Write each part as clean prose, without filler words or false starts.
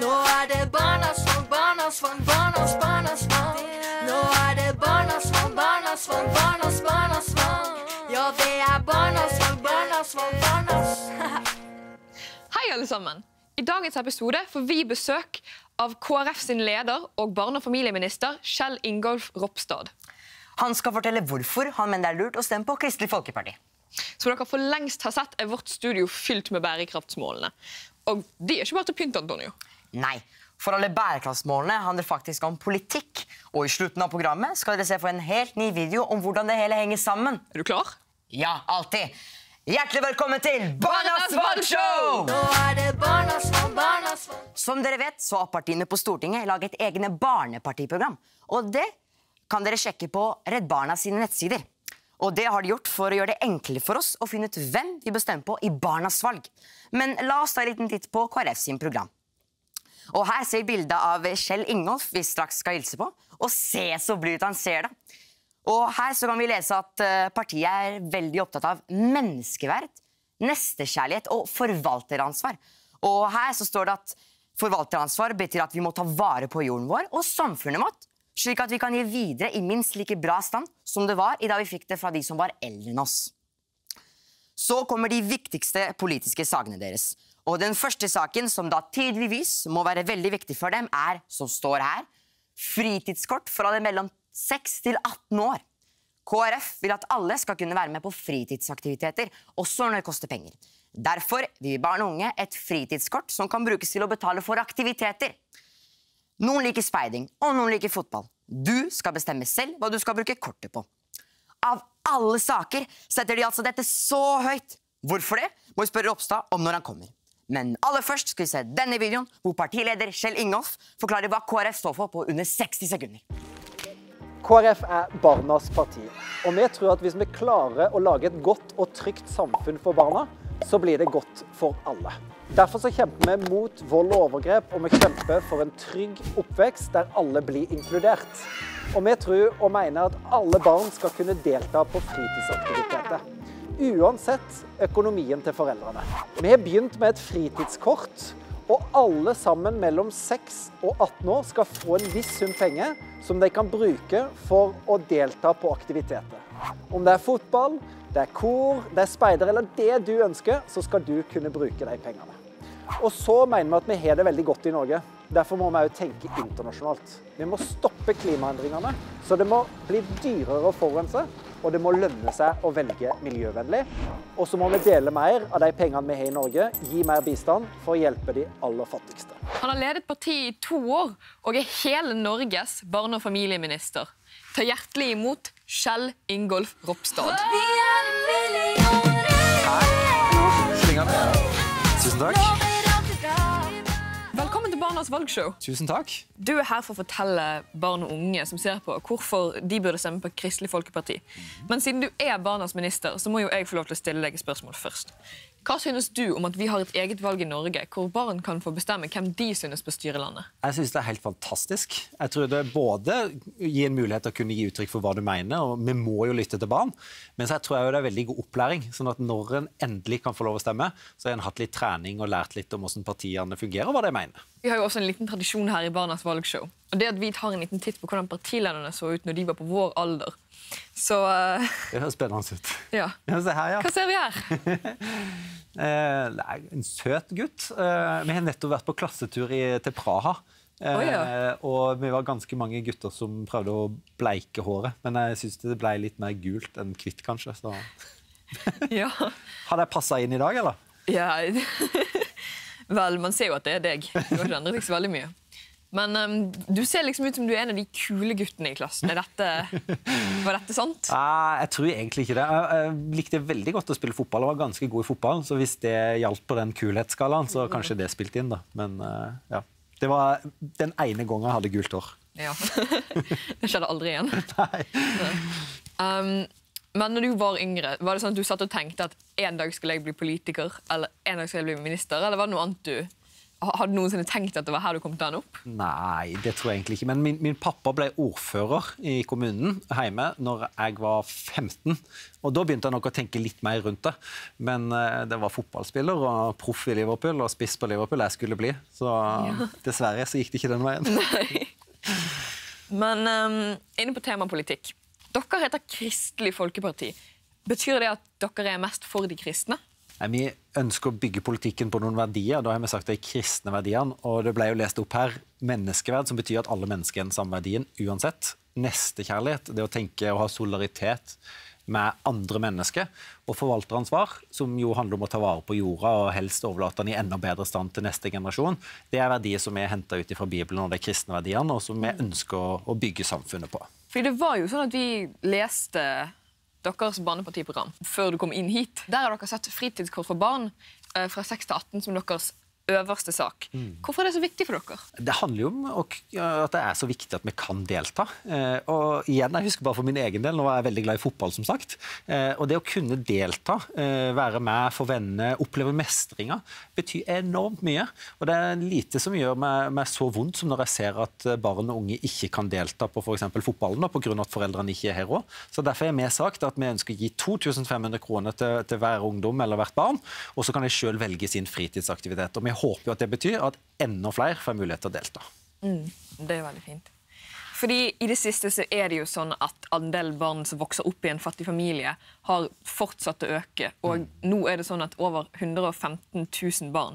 Nå det barnasvang, barnasvang, barnasvang. Nå det barnasvang, barnasvang, barnasvang. Ja, det barnasvang, barnasvang, barnasvang. Hei alle sammen! I dagens episode får vi besøk av KrF sin leder og barne- og familieminister Kjell Ingolf Ropstad. Han skal fortelle hvorfor han mener det lurt å stemme på Kristelig Folkeparti. Som dere for lengst har sett vårt studio fylt med bærekraftsmålene. Og de ikke bare til pynt, Antonio. Nei, for alle bærekraftsmålene handler faktisk om politikk. Og i slutten av programmet skal dere se på en helt ny video om hvordan det hele henger sammen. Er du klar? Ja, alltid. Hjertelig velkommen til Barnas valgshow! Nå det barnasvang, barnasvang. Som dere vet, så har partiene på Stortinget laget egne barnepartiprogram. Og det kan dere sjekke på Redd Barna sine nettsider. Og det har de gjort for å gjøre det enklere for oss å finne ut hvem vi bestemmer på i Barnas valg. Men la oss ta en liten titt på KrF sin program. Og her ser vi bildet av Kjell Ingolf vi straks skal hilse på. Og se så blygt han ser det. Og her så kan vi lese at partiet er veldig opptatt av menneskeverd, nestekjærlighet og forvalteransvar. Og her så står det at forvalteransvar betyr at vi må ta vare på jorden vår og samfunnet vårt, slik at vi kan gi videre i minst like bra stand som det var i da vi fikk det fra de som var eldre enn oss. Så kommer de viktigste politiske sakene deres. Og den første saken, som da tydeligvis må være veldig viktig for dem, som står her, fritidskort for alle mellom 6 til 18 år. KrF vil at alle skal kunne være med på fritidsaktiviteter, også når det koster penger. Derfor vil barn og unge et fritidskort som kan brukes til å betale for aktiviteter. Noen liker speiding, og noen liker fotball. Du skal bestemme selv hva du skal bruke kortet på. Av alle saker setter de altså dette så høyt. Hvorfor det? Må vi spørre Ropstad om når han kommer. Men aller først skal vi se denne videoen hvor partileder Kjell Ingolf forklarer hva KrF står for på under 60 sekunder. KrF barnas parti, og vi tror at hvis vi klarer å lage et godt og trygt samfunn for barna, så blir det godt for alle. Derfor så kjemper vi mot vold og overgrep, og vi kjemper for en trygg oppvekst der alle blir inkludert. Og vi tror og mener at alle barn skal kunne delta på fritidsaktiviteter, uansett økonomien til foreldrene. Vi har begynt med et fritidskort, og alle sammen mellom 6 og 18 år skal få en viss sum penger som de kan bruke for å delta på aktiviteter. Om det fotball, det kor, det speider eller det du ønsker, så skal du kunne bruke de pengene. Og så mener vi at vi har det veldig godt i Norge. Derfor må vi også tenke internasjonalt. Vi må stoppe klimaendringene, så det må bli dyrere å forurense, og det må lønne seg å velge miljøvennlig. Og så må vi dele mer av de pengene vi har i Norge, gi mer bistand for å hjelpe de aller fattigste. Han har ledet partiet i 2 år og er hele Norges barne- og familieminister. Ta hjertelig imot Kjell Ingolf Ropstad. Tusen takk. Velkommen til Barnas valgshow. Tusen takk. Du er her for å fortelle barn og unge som ser på hvorfor de burde stemme på Kristelig Folkeparti. Men siden du er barnas minister, så må jo jeg få lov til å stille deg et spørsmål først. Hva synes du om at vi har et eget valg i Norge, hvor barn kan få bestemme hvem de synes bør styre landet? Jeg synes det er helt fantastisk. Jeg tror det både gir en mulighet til å kunne gi uttrykk for hva du mener, og vi må jo lytte til barn, men så tror jeg jo det er veldig god opplæring, sånn at når en endelig kan få lov å stemme, så har en hatt litt trening og lært litt om hvordan partiene fungerer og hva de mener. Vi har jo også en liten tradisjon her i Barnas valgshow, og det at vi tar en liten titt på hvordan partilederne så ut når de var på vår alder. Så... Det høres spennende ut. Ja. Se her, ja. Hva ser vi her? Det en søt gutt. Vi har nettopp vært på klassetur til Praha. Og vi var ganske mange gutter som prøvde å bleike håret. Men jeg synes det ble litt mer gult enn hvitt, kanskje. Så. Ja. Har det passet inn i dag, eller? Ja. Vel, man ser jo at det er deg. Det var ikke endret ikke så veldig mye. Men du ser liksom ut som du er en av de kule guttene i klassen. Var dette sant? Jeg tror egentlig ikke det. Jeg likte veldig godt å spille fotball. Jeg var ganske god i fotball, så hvis det hjalp på den kulhetsskalaen, så kanskje det spilte inn da. Men ja, det var den ene gangen jeg hadde gult hår. Ja, det skjedde aldri igjen. Nei. Men når du var yngre, var det sånn at du satt og tenkte at en dag skulle jeg bli politiker, eller en dag skulle jeg bli minister, eller var det noe annet du Har du noensinne tenkt at det var her du kom til han opp? Nei, det tror jeg egentlig ikke. Men min pappa ble ordfører i kommunen hjemme når jeg var 15. Og da begynte jeg nok å tenke litt mer rundt det. Men det var fotballspiller og proff i Liverpool og spiss på Liverpool jeg skulle bli. Så dessverre så gikk det ikke den veien. Nei. Men inne på tema politikk. Dere heter Kristelig Folkeparti. Betyr det at dere er mest for de kristne? Vi ønsker å bygge politikken på noen verdier. Da har vi sagt de kristne verdiene. Og det ble jo lest opp her menneskeverd, som betyr at alle mennesker er den samme verdien uansett. Nestekjærlighet, det å tenke og ha solidaritet med andre mennesker. Og forvalteransvar, som jo handler om å ta vare på jorda og helst overlate den i enda bedre stand til neste generasjon. Det er verdier som er hentet ut fra Bibelen og de kristne verdiene, og som vi ønsker å bygge samfunnet på. Fordi det var jo sånn at vi leste deres barnepartiprogram før du kom inn hit. Der har dere sett fritidskort for barn fra 6 til 18 som deres øverste sak. Hvorfor er det så viktig for dere? Det handler jo om at det er så viktig at vi kan delta. Og igjen, jeg husker bare for min egen del, nå var jeg veldig glad i fotball, som sagt. Og det å kunne delta, være med for venner, oppleve mestringer, betyr enormt mye. Og det er lite som gjør meg så vondt som når jeg ser at barn og unge ikke kan delta på for eksempel fotballen, på grunn av at foreldrene ikke er her også. Så derfor har vi sagt at vi ønsker å gi 2500 kroner til hver ungdom eller hvert barn, og så kan de selv velge sin fritidsaktivitet. Og vi håper jo at det betyr at enda flere får mulighet til å delta. Det er veldig fint. Fordi i det siste så er det jo sånn at andelen barn som vokser opp i en fattig familie har fortsatt å øke, og nå er det sånn at over 115 000 barn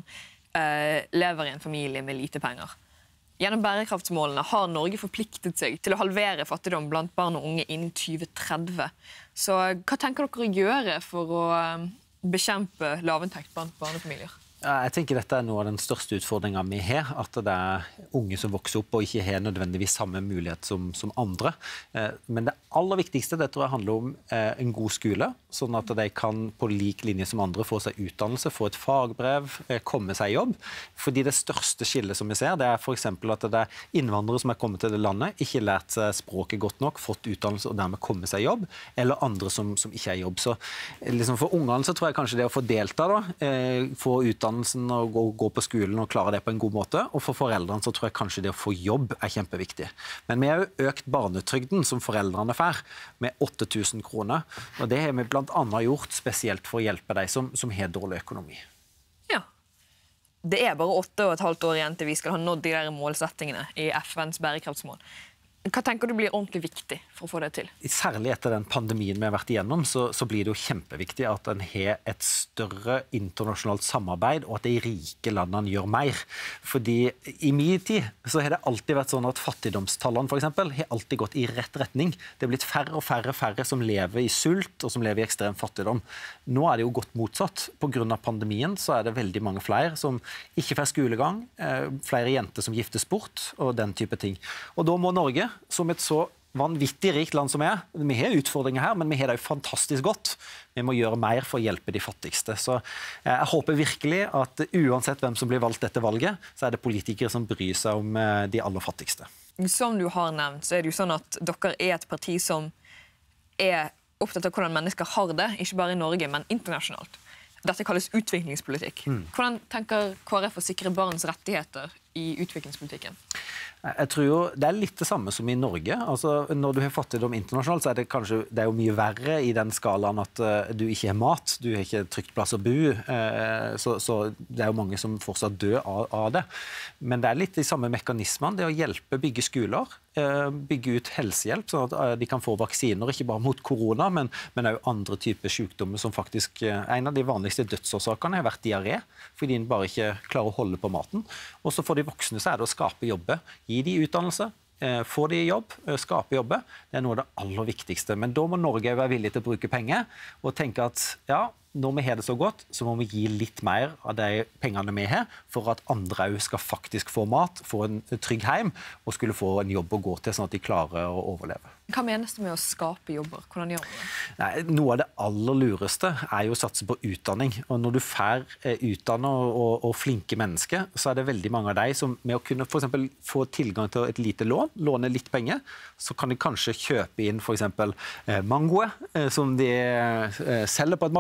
lever i en familie med lite penger. Gjennom bærekraftsmålene har Norge forpliktet seg til å halvere fattigdom blant barn og unge innen 2030. Så hva tenker dere å gjøre for å bekjempe lavinntekt blant barnefamilier? Jeg tenker dette er noe av den største utfordringen vi har, at det er unge som vokser opp og ikke har nødvendigvis samme mulighet som andre. Men det aller viktigste det tror jeg handler om en god skole, sånn at de kan på lik linje som andre få seg utdannelse, få et fagbrev, komme seg i jobb. Fordi det største skillet som vi ser, det er for eksempel at det er innvandrere som er kommet til det landet, ikke lært seg språket godt nok, fått utdannelse og dermed komme seg i jobb, eller andre som ikke er i jobb. Så liksom for ungene så tror jeg kanskje det å få delta da, få utdannelse og gå på skolen og klare det på en god måte. Og for foreldrene så tror jeg kanskje det å få jobb er kjempeviktig. Men vi har jo økt barnetrygden som foreldrene får med 8000 kroner. Og det har vi blant annet gjort spesielt for å hjelpe de som har dårlig økonomi. Ja. Det er bare 8,5 år igjen til vi skal ha nådd de der målsettingene i FNs bærekraftsmål. Hva tenker du blir ordentlig viktig for å få det til? Særlig etter den pandemien vi har vært igjennom, så blir det jo kjempeviktig at en har et større internasjonalt samarbeid, og at de rike landene gjør mer. Fordi i min tid så har det alltid vært sånn at fattigdomstallene for eksempel, har alltid gått i rett retning. Det er blitt færre og færre som lever i sult, og som lever i ekstrem fattigdom. Nå er det jo gått motsatt. På grunn av pandemien så er det veldig mange flere som ikke får skolegang, flere jenter som giftes bort, og den type ting. Og da må Norge, som et så vanvittig rikt land som vi har utfordringer her, men vi har det jo fantastisk godt. Vi må gjøre mer for å hjelpe de fattigste. Så jeg håper virkelig at uansett hvem som blir valgt dette valget, så er det politikere som bryr seg om de aller fattigste. Som du har nevnt, så er det jo sånn at dere er et parti som er opptatt av hvordan mennesker har det, ikke bare i Norge, men internasjonalt. Dette kalles utviklingspolitikk. Hvordan tenker KrF å sikre barns rettigheter i utviklingspolitikken? Jeg tror jo det er litt det samme som i Norge. Altså, når du har fattigdom internasjonalt, så er det jo mye verre i den skalaen at du ikke har mat, du har ikke trygt plass å bo, så det er jo mange som fortsatt dør av det. Men det er litt de samme mekanismene, det å hjelpe, bygge skoler, bygge ut helsehjelp, sånn at de kan få vaksiner, ikke bare mot korona, men også andre typer sykdommer som faktisk, en av de vanligste dødsårsakene har vært diaré, fordi de bare ikke klarer å holde på maten. Og så for de voksne så er det å skape jobber, gi de utdannelse, få de jobb, skape jobber. Det er noe av det aller viktigste. Men da må Norge være villig til å bruke penger og tenke at ja, når vi har det så godt, så må vi gi litt mer av de pengene vi har, for at andre også skal faktisk få mat, få en trygg hjem, og skulle få en jobb å gå til, sånn at de klarer å overleve. Hva menes det med å skape jobber? Hvordan gjør man det? Nei, noe av det aller lureste er jo å satse på utdanning. Og når du får utdannet og flinke mennesker, så er det veldig mange av de som med å kunne for eksempel få tilgang til et lite lån, låne litt penger, så kan de kanskje kjøpe inn for eksempel mangoer som de selger på et marked,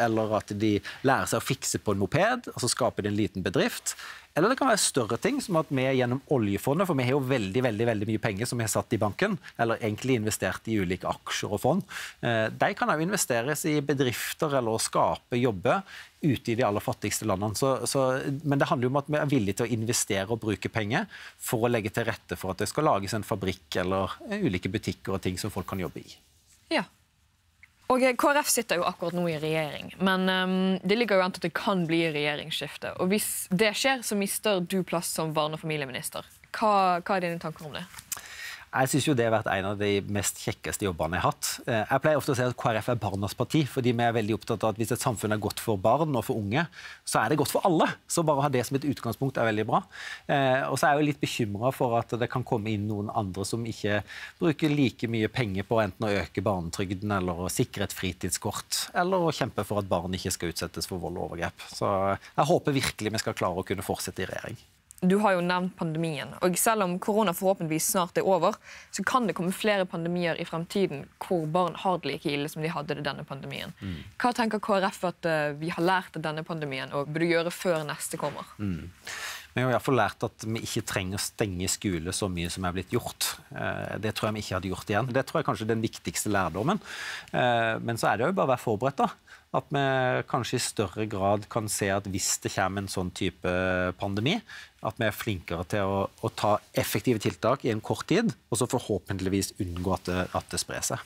eller at de lærer seg å fikse på en moped, og så skaper de en liten bedrift. Eller det kan være større ting, som at vi gjennom oljefondet, for vi har jo veldig mye penger som vi har satt i banken, eller egentlig investert i ulike aksjer og fond. De kan jo investeres i bedrifter eller skape jobber ute i de aller fattigste landene. Men det handler jo om at vi er villige til å investere og bruke penger for å legge til rette for at det skal lages en fabrikk eller ulike butikker og ting som folk kan jobbe i. Ja. Og KrF sitter jo akkurat nå i regjering, men det ligger jo an til at det kan bli regjeringsskifte. Og hvis det skjer, så mister du plass som barne- og familieminister. Hva er dine tanker om det? Jeg synes jo det har vært en av de mest kjekkeste jobbene jeg har hatt. Jeg pleier ofte å si at KrF er barnas parti, fordi vi er veldig opptatt av at hvis et samfunn er godt for barn og for unge, så er det godt for alle. Så bare å ha det som et utgangspunkt er veldig bra. Og så er jeg jo litt bekymret for at det kan komme inn noen andre som ikke bruker like mye penger på enten å øke barnetrygden, eller å sikre et fritidskort, eller å kjempe for at barn ikke skal utsettes for vold og overgrep. Så jeg håper virkelig vi skal klare å kunne fortsette i regjering. Du har jo nevnt pandemien, og selv om korona forhåpentligvis snart er over, så kan det komme flere pandemier i fremtiden hvor barn har det like ille som de hadde det denne pandemien. Hva tenker KrF at vi har lært av denne pandemien, og burde gjøre før neste kommer? Vi har i hvert fall lært at vi ikke trenger å stenge skole så mye som er blitt gjort. Det tror jeg vi ikke hadde gjort igjen. Det tror jeg kanskje er den viktigste lærdommen. Men så er det jo bare å være forberedt da. At vi kanskje i større grad kan se at hvis det kommer en sånn type pandemi, at vi er flinkere til å ta effektive tiltak i en kort tid, og så forhåpentligvis unngå at det sprer seg.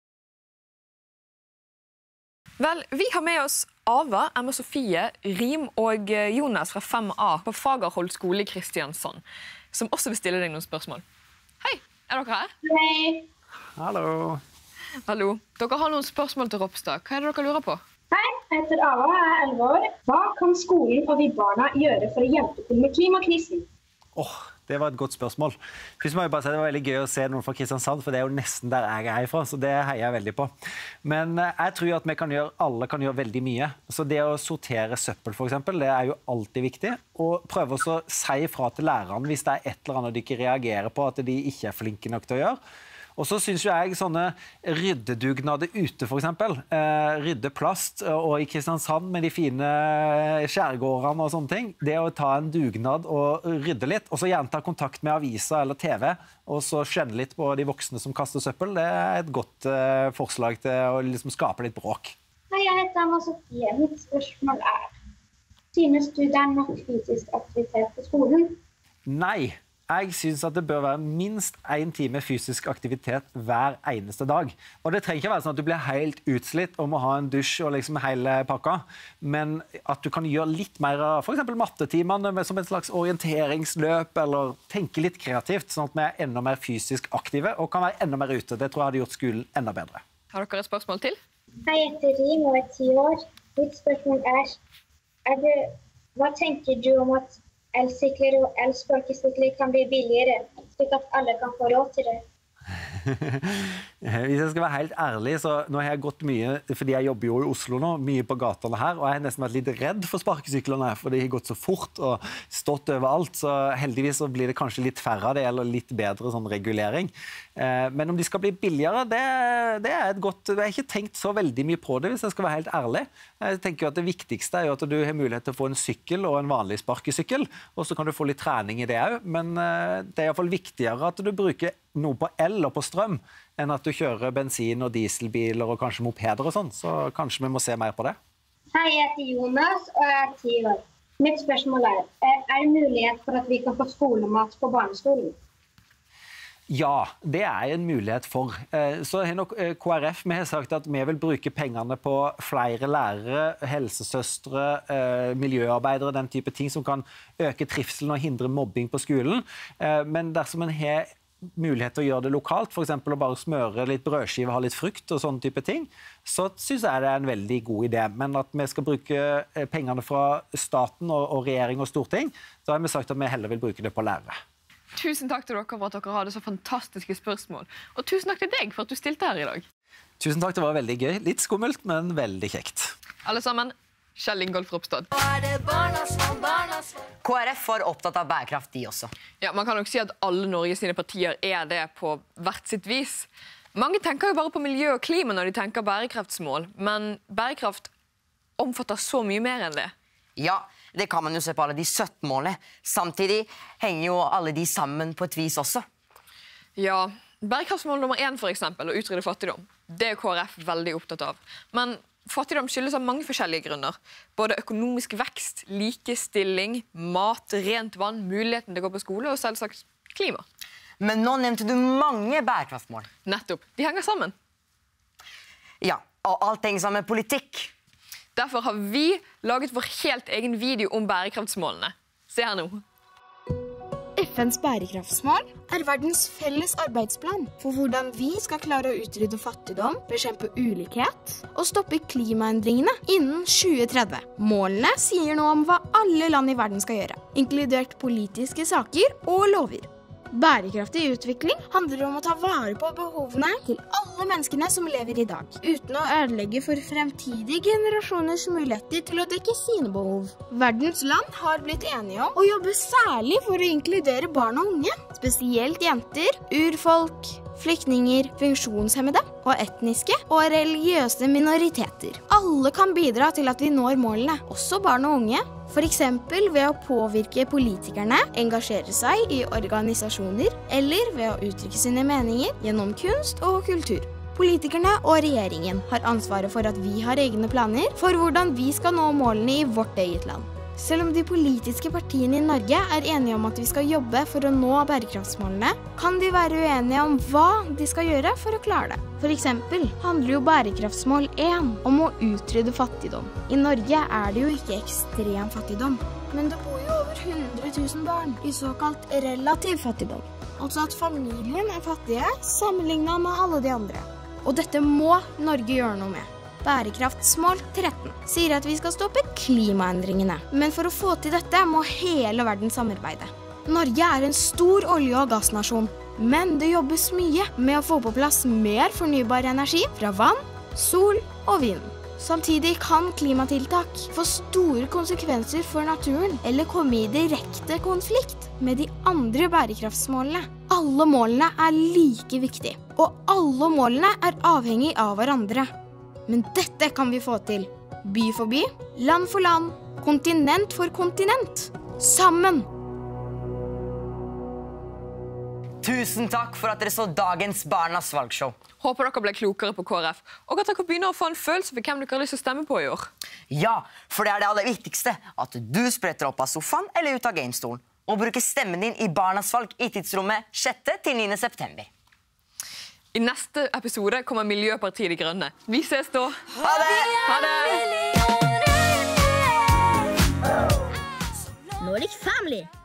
Vel, vi har med oss Ava, Emma Sofie, Rim og Jonas fra 5A på Fagerholt skole i Kristiansand, som også vil stille deg noen spørsmål. Hei, er dere her? Hei. Hallo. Hallo. Dere har noen spørsmål til Ropstad. Hva er det dere lurer på? Hei, jeg heter Ava, jeg er 11 år. Hva kan skolen og vi barna gjøre for å hjelpe til med klimakrisen? Det var et godt spørsmål. Først må jeg bare si det var veldig gøy å se noen fra Kristiansand, for det er jo nesten der jeg er ifra, så det heier jeg veldig på. Men jeg tror at alle kan gjøre veldig mye. Så det å sortere søppel, for eksempel, det er jo alltid viktig. Og prøve å si ifra til lærerne hvis det er et eller annet de ikke reagerer på, at de ikke er flinke nok til å gjøre. Og så synes jeg sånne ryddedugnader ute, for eksempel, rydde plast, og i Kristiansand med de fine skjærgårdene og sånne ting, det å ta en dugnad og rydde litt, og så gjerne ta kontakt med aviser eller TV, og så skjønne litt på de voksne som kaster søppel, det er et godt forslag til å liksom skape litt bråk. Hei, jeg heter Emma Sofie. Mitt spørsmål er, synes du det er nok fysisk aktivitet på skolen? Nei. Jeg synes at det bør være minst 1 time fysisk aktivitet hver eneste dag. Og det trenger ikke være sånn at du blir helt utslitt og må ha en dusj og liksom hele pakka, men at du kan gjøre litt mer av for eksempel mattetimene som en slags orienteringsløp, eller tenke litt kreativt, sånn at vi er enda mer fysisk aktive og kan være enda mer ute. Det tror jeg hadde gjort skolen enda bedre. Har dere et spørsmål til? Hei, jeg heter Rim og er 10 år. Mitt spørsmål hva tenker du om at elsykler og elsparkesykler kan bli billigere, slik at alle kan få råd til det? Hvis jeg skal være helt ærlig, så nå har jeg gått mye, fordi jeg jobber jo i Oslo nå, mye på gatene her, og jeg har nesten vært litt redd for sparkesyklerne, for de har gått så fort og stått overalt, så heldigvis så blir det kanskje litt færre av det, eller litt bedre sånn regulering. Men om de skal bli billigere, det er et godt, jeg har ikke tenkt så veldig mye på det, hvis jeg skal være helt ærlig. Jeg tenker at det viktigste er jo at du har mulighet til å få en sykkel og en vanlig sparkesykkel, og så kan du få litt trening i det også, men det er i hvert fall viktigere at du bruker noe på el og på strøm, enn at du kjører bensin- og dieselbiler og kanskje mopeder og sånn, så kanskje vi må se mer på det. Hei, jeg heter Jonas og jeg er 10 år. Mitt spørsmål er det mulighet for at vi kan få skolemat på barneskolen? Ja, det er en mulighet for. Så har nok KrF vi har sagt at vi vil bruke pengene på flere lærere, helsesøstre, miljøarbeidere, den type ting som kan øke trivselen og hindre mobbing på skolen. Men dersom en har mulighet til å gjøre det lokalt, for eksempel å bare smøre litt brødskive, ha litt frukt og sånne type ting, så synes jeg det er en veldig god idé. Men at vi skal bruke pengene fra staten og regjering og storting, så har vi sagt at vi heller vil bruke det på lærere. Tusen takk til dere for at dere hadde så fantastiske spørsmål. Og tusen takk til deg for at du stilte her i dag. Tusen takk, det var veldig gøy. Litt skummelt, men veldig kjekt. Alle sammen, Kjell Ingolf Ropstad. Nå er det barnas fond. KrF var opptatt av bærekraft, de også. Ja, man kan nok si at alle Norges sine partier er det på hvert sitt vis. Mange tenker jo bare på miljø og klima når de tenker bærekraftsmål, men bærekraft omfatter så mye mer enn det. Ja, det kan man jo se på alle de 17 målene. Samtidig henger jo alle de sammen på et vis også. Ja, bærekraftsmål nummer 1 for eksempel, å utrydde fattigdom. Det er KrF veldig opptatt av. Men fattigdom skyldes av mange forskjellige grunner. Både økonomisk vekst, likestilling, mat, rent vann, muligheten til å gå på skole og selvsagt klima. Men nå nevnte du mange bærekraftsmål. Nettopp. De henger sammen. Ja, og alt henger sammen med politikk. Derfor har vi laget vår helt egen video om bærekraftsmålene. Se her nå. FNs bærekraftsmål er verdens felles arbeidsplan for hvordan vi skal klare å utrydde fattigdom, bekjempe ulikhet og stoppe klimaendringene innen 2030. Målene sier noe om hva alle land i verden skal gjøre, inkludert politiske saker og lover. Bærekraftig utvikling handler om å ta vare på behovene til alle menneskene som lever i dag, uten å ødelegge for fremtidige generasjoners muligheter til å dekke sine behov. Verdens land har blitt enige om å jobbe særlig for å inkludere barn og unge, spesielt jenter, urfolk, flyktninger, funksjonshemmede og etniske og religiøse minoriteter. Alle kan bidra til at vi når målene, også barn og unge, for eksempel ved å påvirke politikerne, engasjere seg i organisasjoner, eller ved å uttrykke sine meninger gjennom kunst og kultur. Politikerne og regjeringen har ansvaret for at vi har egne planer for hvordan vi skal nå målene i vårt eget land. Selv om de politiske partiene i Norge er enige om at vi skal jobbe for å nå bærekraftsmålene, kan de være uenige om hva de skal gjøre for å klare det. For eksempel handler jo bærekraftsmål 1 om å utrydde fattigdom. I Norge er det jo ikke ekstrem fattigdom, men det bor jo over 100 000 barn i såkalt relativ fattigdom. Altså at familien er fattige sammenlignet med alle de andre. Og dette må Norge gjøre noe med. Bærekraftsmål 13 sier at vi skal stoppe klimaendringene. Men for å få til dette må hele verden samarbeide. Norge er en stor olje- og gassnasjon, men det jobbes mye med å få på plass mer fornybar energi fra vann, sol og vind. Samtidig kan klimatiltak få store konsekvenser for naturen eller komme i direkte konflikt med de andre bærekraftsmålene. Alle målene er like viktige, og alle målene er avhengig av hverandre. Men dette kan vi få til. By for by, land for land, kontinent for kontinent. Sammen! Tusen takk for at dere så dagens Barnas valgshow. Håper dere ble klokere på KrF, og at dere begynner å få en følelse for hvem dere har lyst til å stemme på i år. Ja, for det er det aller viktigste, at du spretter opp av sofaen eller ut av gamestolen, og bruker stemmen din i Barnas valg i tidsrommet 6. til 9. september. I neste episode kommer Miljøpartiet De Grønne. Vi ses da! Ha det! Ha det! Nordic Family.